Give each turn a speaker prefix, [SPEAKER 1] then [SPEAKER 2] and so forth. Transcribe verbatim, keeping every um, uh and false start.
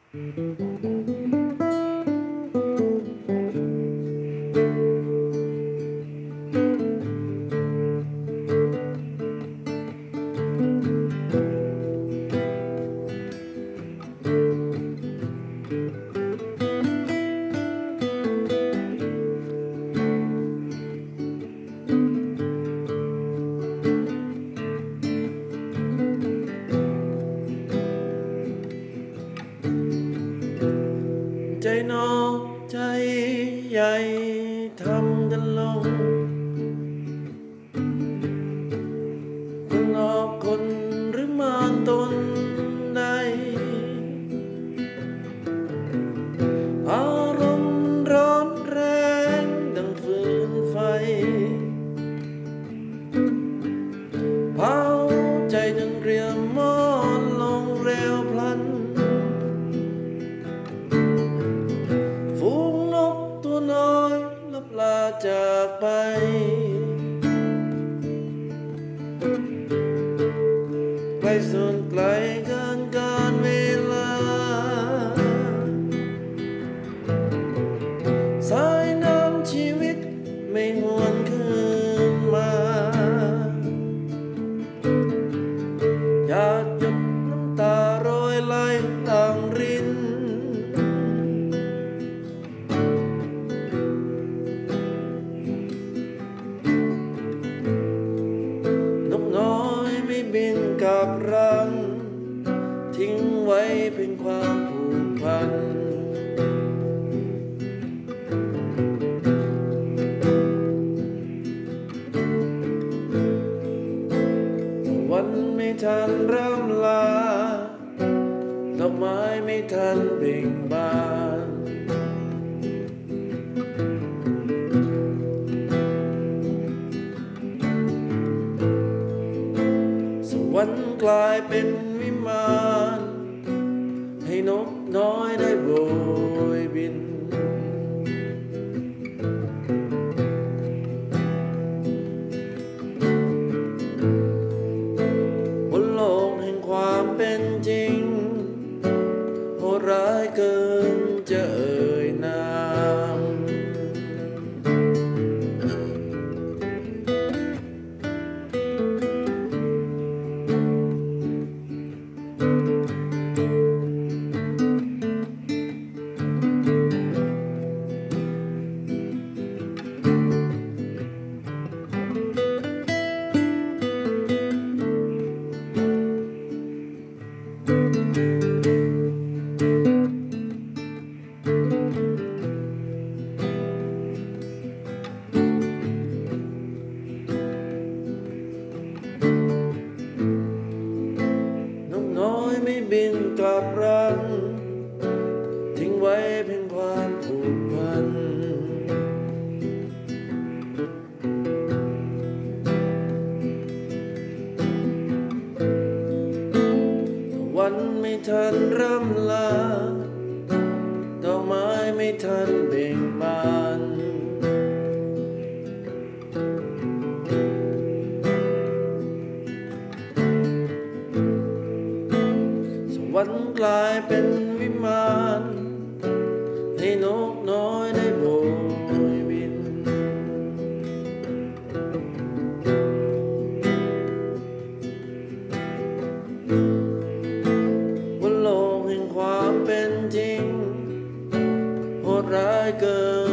[SPEAKER 1] ใจนอกใจใหญ่ทำกันลงคนนอกคนหรือมารตนใดอารมณ์ร้อนแรงดังฟืนไฟเผาใจจนเรียมมอดลงเร็วพลันฝูงนกตัวน้อยลับลาจากไปไกลส่วนไกลเกินการเวลาสายน้ำชีวิตไม่หวนคืนมาหยาดหยดน้ำตาโรยไหลหลั่งรินนกน้อยไม่บินกลับรังทิ้งไว้เป็นความผูกพันวันไม่ทันร่ำลาดอกไม้ไม่ทันเบ่งบานสวรรค์กลายเป็นวิมานให้นกน้อยได้โบยบินบนโลกแห่งความเป็นจริงโหดร้ายเกินจะเอ่ยนามไม่บินกลับรังทิ้งไว้เพียงความผูกพันวันไม่ทันร่ำลาดอกไม้ไม่ทันเบ่งบานวันกลายเป็นวิมานให้นกน้อยได้โบยบินบนโลกแห่งความเป็นจริงโหดร้ายเกิน